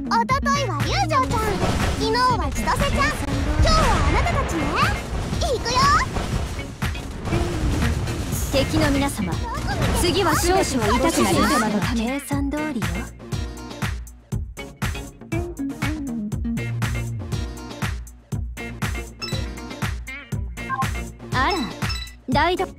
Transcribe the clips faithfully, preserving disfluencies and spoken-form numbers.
おとといは龍城ちゃん、昨日は千歳ちゃん、今日はあなたたちね。行くよ。 敵の皆様、次は少々痛くなりますのため計算通りよ。あら、台所。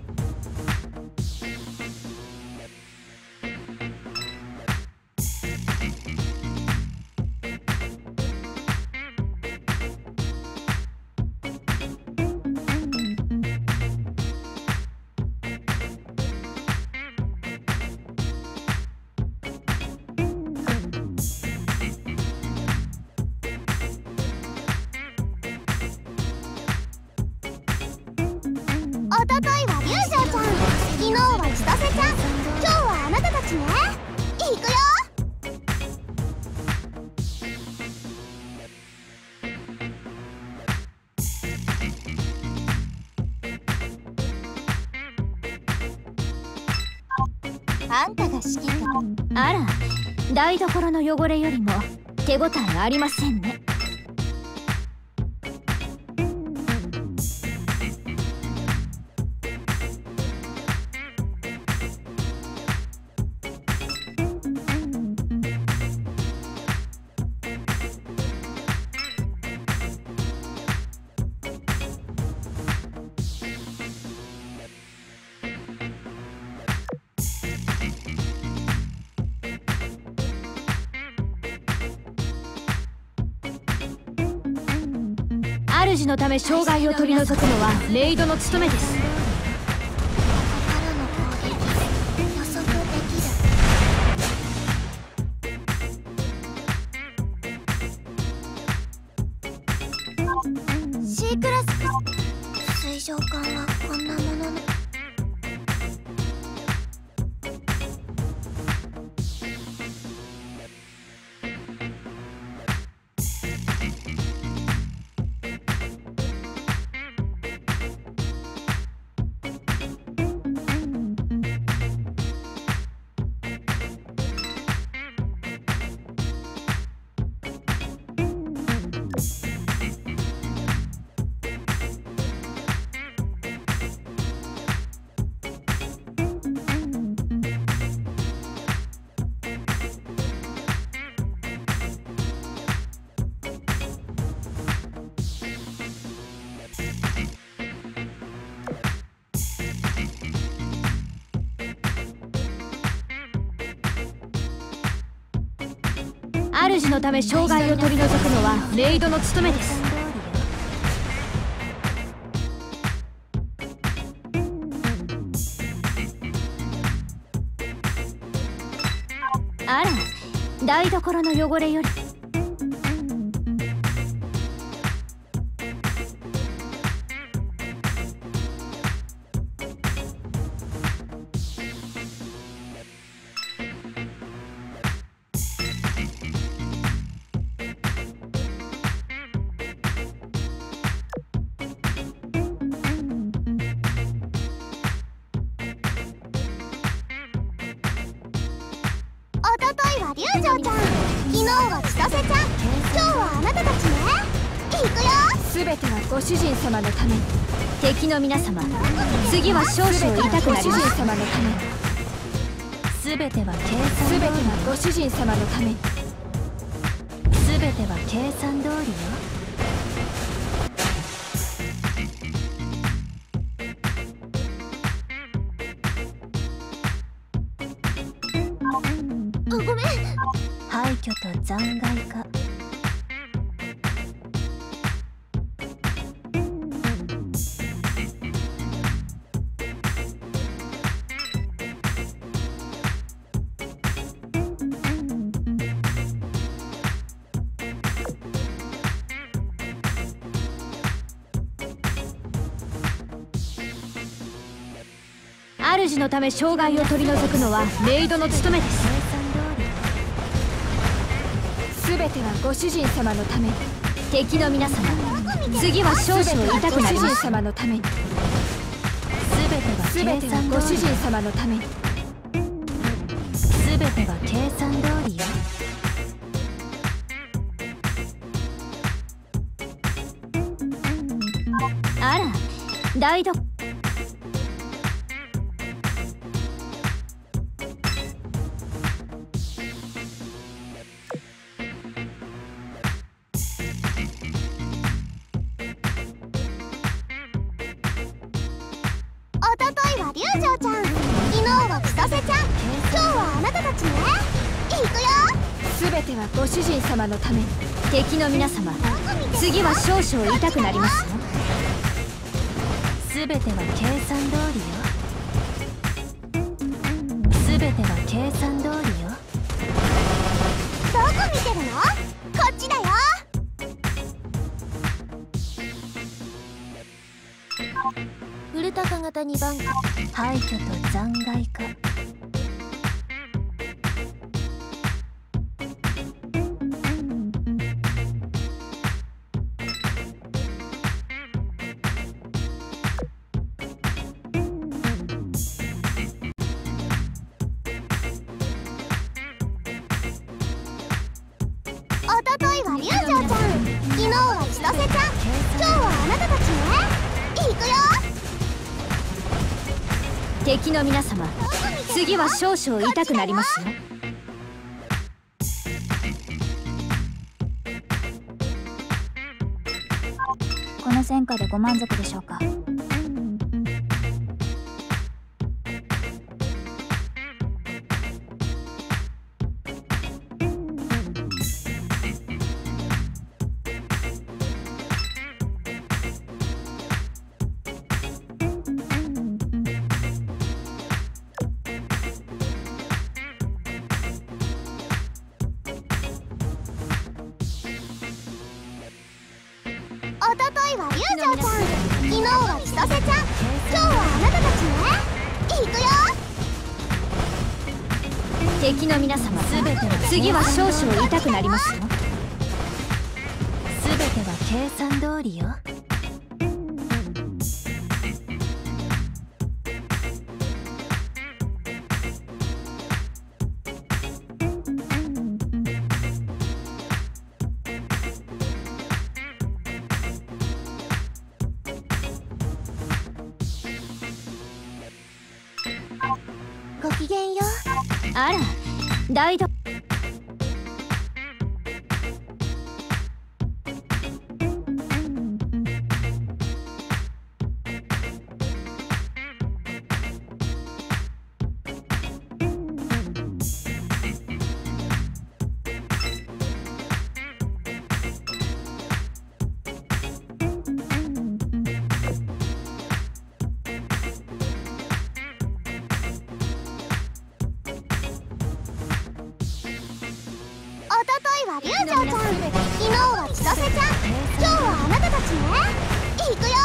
おとといは龍城ちゃん、昨日は千歳ちゃん、今日はあなたたちね。行くよ。あんたが指揮か。 あら、台所の汚れよりも手応えありませんね。主のため障害を取り除くのはメイドの務めです。 C クラスか。水上艦はこんなものね。 主のため障害を取り除くのはメイドの務めです。あら、台所の汚れより龍城ちゃん、昨日は千歳ちゃん、今日はあなたたちね。行くよ。 すべてはご主人様のため。敵の皆様、次は少々痛くなります。ご主人様のため。すべては計算。すべてはご主人様のため。すべては計算通りよ。 ごめん。 廃墟と残骸か。主のため障害を取り除くのはメイドの務めです。すべてはご主人様のため。敵の皆様、次は少々痛くなります。ご主人様のため。すべてはご主人様のため。すべては計算通りよ。 台所おとといは龍城ちゃん、昨日は千歳ちゃん、今日はあなたたちね。行くよ。 すべてはご主人様のため。敵の皆様、次は少々痛くなりますよ。すべては計算通りよ。すべては計算通りよ。 どこ見てるの？こっちだよ。 古高型にばん、廃墟と残骸化。 おとといは龍城ちゃん、昨日は千歳ちゃん、今日はあなたたちね。行くよ。 敵の皆様、次は少々痛くなりますよ。この戦果でご満足でしょうか。 おとといは龍城ちゃん、昨日は千歳ちゃん、今日はあなたたちね。行くよ。 敵の皆様、次は少々痛くなりますよ。すべては計算通りよ。 ごきげんよう。 あら、台所おとといは龍城ちゃん、昨日は千歳ちゃん、今日はあなたたちね。行くよ。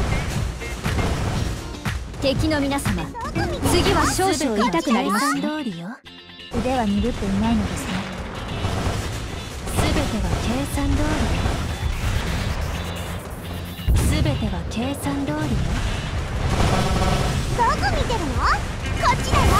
敵の皆様、次は少々痛くなりますよ。腕は鈍っていないのですね。すべては計算通りよ。すべては計算通りよ。 どこ見てるの？こっちだよ。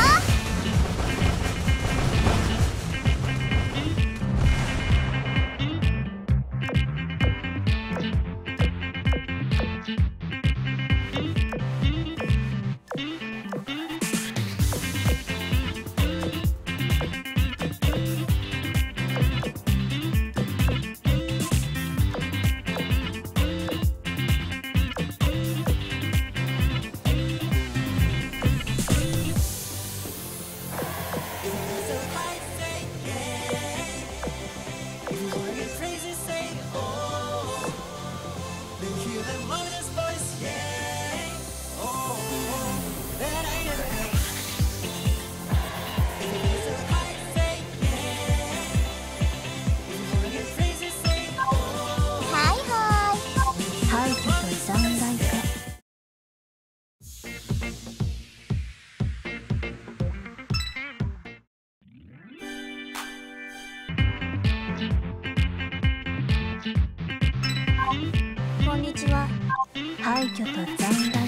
こんにちは。廃墟と残骸